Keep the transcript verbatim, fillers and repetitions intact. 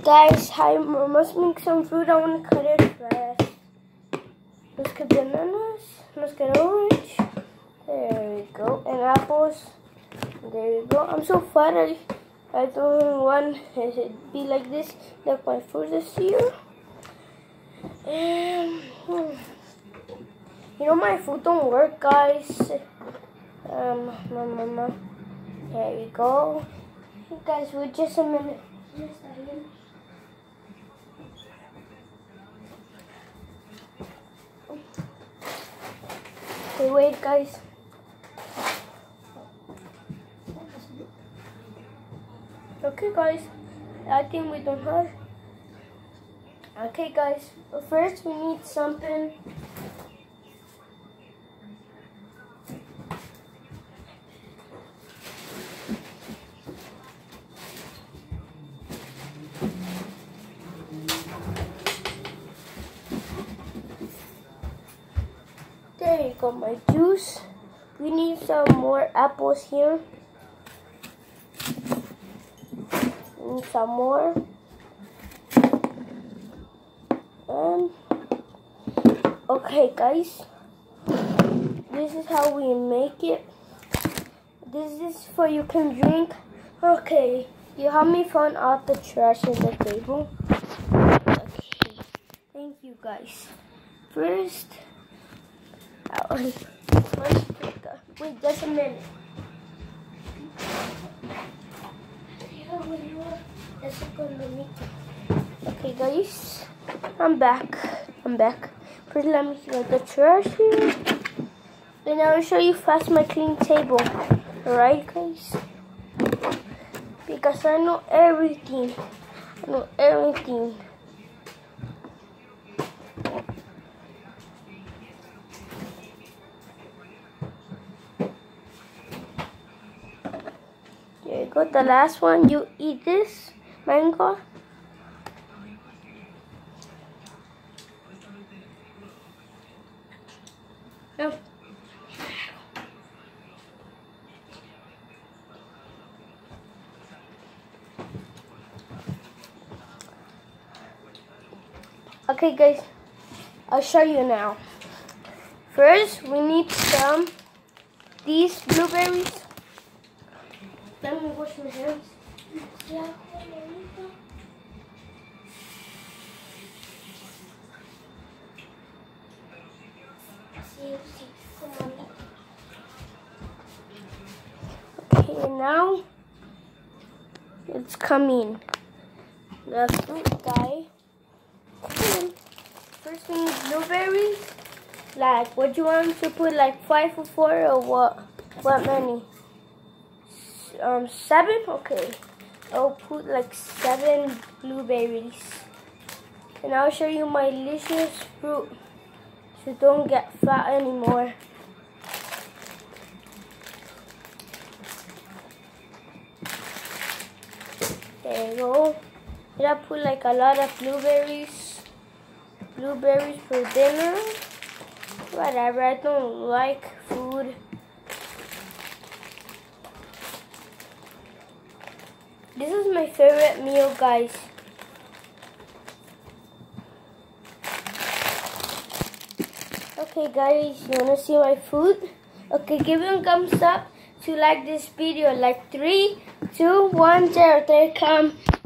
Guys, I must make some fruit. I want to cut it fast. Let's get bananas. Let's get orange. There we go. And apples. There you go. I'm so fat. I, I don't want it to be like this. Like my fruit this year. And hmm, you know my food don't work, guys. Um, mama. There you go. Hey guys, wait just a minute. Just a minute. Okay, wait, guys. Okay, guys. I think we don't have. Okay, guys. But first, we need something. There you go, my juice. We need some more apples here. We need some more. And okay, guys, this is how we make it. This is for you can drink. Okay, you help me find out the trash in the table. Okay, thank you, guys. First. Wait, just a minute. Okay, guys, I'm back. I'm back. First, let me get the trash here. Then I will show you fast my clean table. Alright, guys? Because I know everything. I know everything. There you go, the last one. You eat this mango. No. Okay, guys, I'll show you now. First, we need some these blueberries. Let me wash my hands. Yeah. Okay, now it's coming. The fruit guy. First we need blueberries. Like, what you want to put? Like five or four or what? What many? Um, seven? Okay. I'll put like seven blueberries. And I'll show you my delicious fruit. So don't get fat anymore. There you go. And I put like a lot of blueberries. Blueberries for dinner. Whatever, I don't like food. This is my favorite meal, guys. Okay, guys, you wanna see my food? Okay, give me a thumbs up to like this video. Like three, two, one, zero. There it comes.